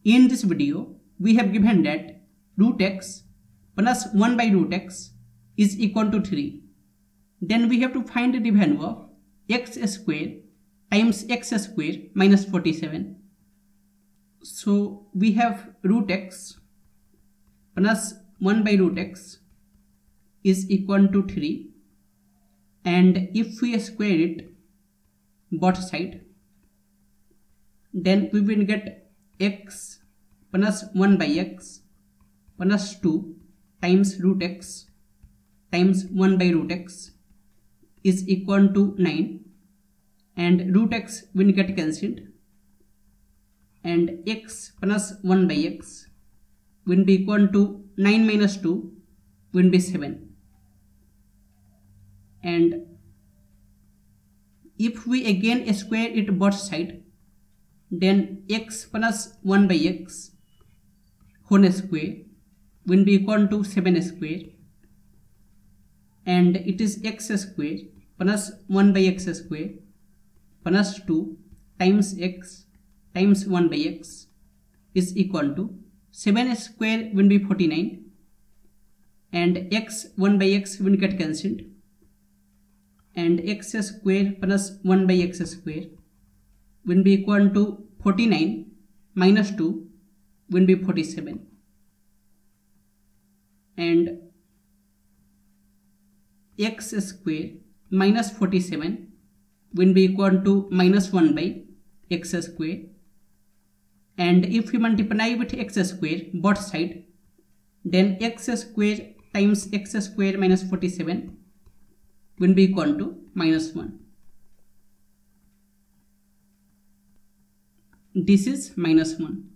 In this video, we have given that root x plus 1 by root x is equal to 3. Then we have to find the value of x square times x square minus 47. So we have root x plus 1 by root x is equal to 3, and if we square it both sides, then we will get x plus 1 by x plus 2 times root x times 1 by root x is equal to 9, and root x will get cancelled, and x plus 1 by x will be equal to 9 minus 2 will be 7. And if we again square it both sides, then x plus 1 by x whole square will be equal to 7 square, and it is x square plus 1 by x square plus 2 times x times 1 by x is equal to 7 square will be 49, and x 1 by x will get cancelled, and x square plus 1 by x square will be equal to 49 minus 2 will be 47, and x square minus 47 will be equal to minus 1 by x square, and if we multiply with x square both sides, then x square times x square minus 47 will be equal to minus 1. This is minus 1.